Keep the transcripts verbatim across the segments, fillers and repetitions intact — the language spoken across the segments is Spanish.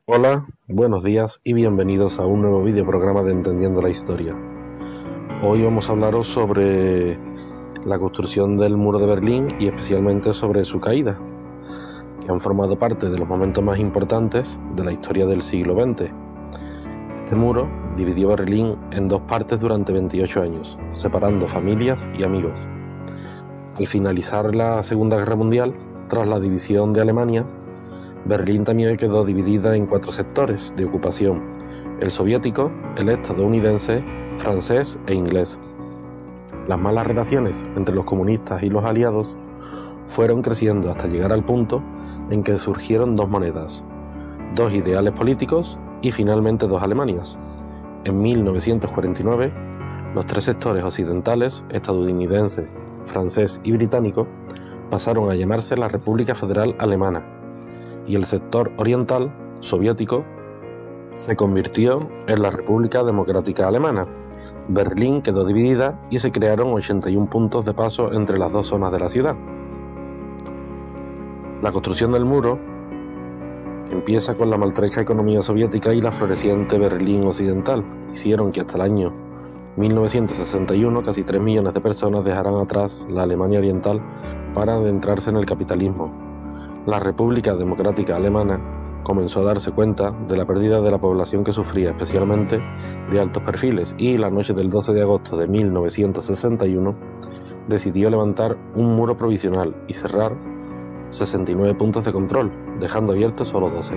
Hola, buenos días y bienvenidos a un nuevo videoprograma de Entendiendo la Historia. Hoy vamos a hablaros sobre la construcción del muro de Berlín y especialmente sobre su caída, que han formado parte de los momentos más importantes de la historia del siglo veinte. Este muro dividió Berlín en dos partes durante veintiocho años, separando familias y amigos. Al finalizar la Segunda Guerra Mundial, tras la división de Alemania, Berlín también quedó dividida en cuatro sectores de ocupación: el soviético, el estadounidense, francés e inglés. Las malas relaciones entre los comunistas y los aliados fueron creciendo hasta llegar al punto en que surgieron dos monedas, dos ideales políticos y finalmente dos Alemanias. En mil novecientos cuarenta y nueve, los tres sectores occidentales, estadounidense, francés y británico, pasaron a llamarse la República Federal Alemana, y el sector oriental, soviético, se convirtió en la República Democrática Alemana. Berlín quedó dividida y se crearon ochenta y un puntos de paso entre las dos zonas de la ciudad. La construcción del muro empieza con la maltrecha economía soviética y la floreciente Berlín occidental. Hicieron que hasta el año mil novecientos sesenta y uno casi tres millones de personas dejaran atrás la Alemania oriental para adentrarse en el capitalismo. La República Democrática Alemana comenzó a darse cuenta de la pérdida de la población que sufría, especialmente de altos perfiles, y la noche del doce de agosto de mil novecientos sesenta y uno decidió levantar un muro provisional y cerrar sesenta y nueve puntos de control, dejando abiertos solo doce.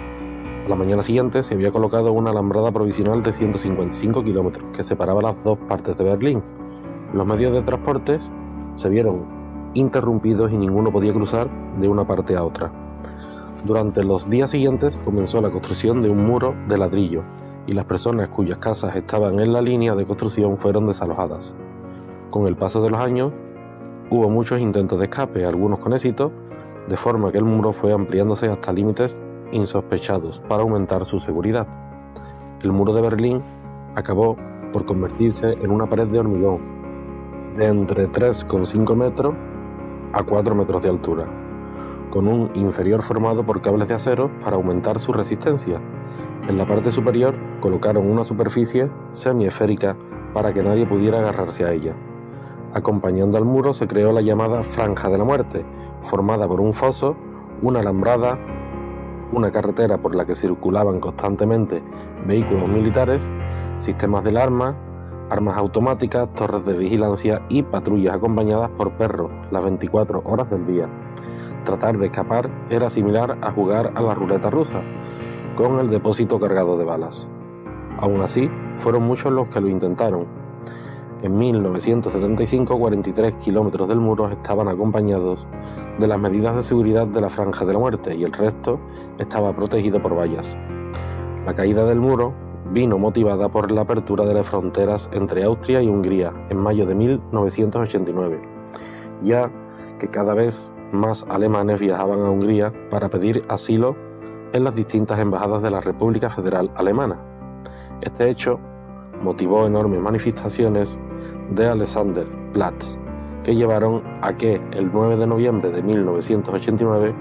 A la mañana siguiente se había colocado una alambrada provisional de ciento cincuenta y cinco kilómetros que separaba las dos partes de Berlín. Los medios de transportes se vieron interrumpidos y ninguno podía cruzar de una parte a otra. Durante los días siguientes comenzó la construcción de un muro de ladrillo y las personas cuyas casas estaban en la línea de construcción fueron desalojadas. Con el paso de los años hubo muchos intentos de escape, algunos con éxito, de forma que el muro fue ampliándose hasta límites insospechados para aumentar su seguridad. El muro de Berlín acabó por convertirse en una pared de hormigón de entre tres coma cinco metros a cuatro metros de altura, con un inferior formado por cables de acero para aumentar su resistencia. En la parte superior colocaron una superficie semiesférica para que nadie pudiera agarrarse a ella. Acompañando al muro se creó la llamada Franja de la Muerte, formada por un foso, una alambrada, una carretera por la que circulaban constantemente vehículos militares, sistemas de alarma, armas automáticas, torres de vigilancia y patrullas acompañadas por perros las veinticuatro horas del día. Tratar de escapar era similar a jugar a la ruleta rusa, con el depósito cargado de balas. Aún así, fueron muchos los que lo intentaron. En mil novecientos setenta y cinco, cuarenta y tres kilómetros del muro estaban acompañados de las medidas de seguridad de la Franja de la Muerte y el resto estaba protegido por vallas. La caída del muro vino motivada por la apertura de las fronteras entre Austria y Hungría en mayo de mil novecientos ochenta y nueve, ya que cada vez más alemanes viajaban a Hungría para pedir asilo en las distintas embajadas de la República Federal Alemana. Este hecho motivó enormes manifestaciones de Alexanderplatz, que llevaron a que el nueve de noviembre de mil novecientos ochenta y nueve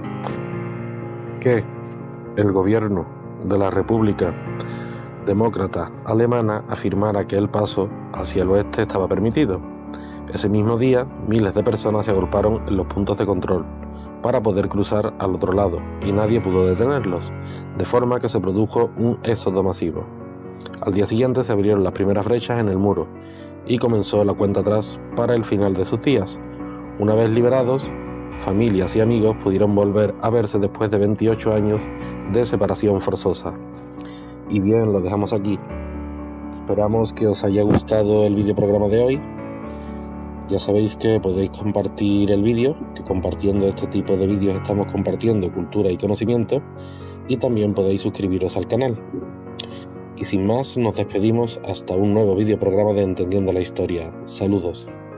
que el gobierno de la República Demócrata Alemana afirmara que el paso hacia el oeste estaba permitido. Ese mismo día, miles de personas se agruparon en los puntos de control para poder cruzar al otro lado y nadie pudo detenerlos, de forma que se produjo un éxodo masivo. Al día siguiente se abrieron las primeras brechas en el muro y comenzó la cuenta atrás para el final de sus días. Una vez liberados, familias y amigos pudieron volver a verse después de veintiocho años de separación forzosa. Y bien, lo dejamos aquí. Esperamos que os haya gustado el videoprograma de hoy. Ya sabéis que podéis compartir el vídeo, que compartiendo este tipo de vídeos estamos compartiendo cultura y conocimiento, y también podéis suscribiros al canal. Y sin más, nos despedimos hasta un nuevo videoprograma de Entendiendo la Historia. Saludos.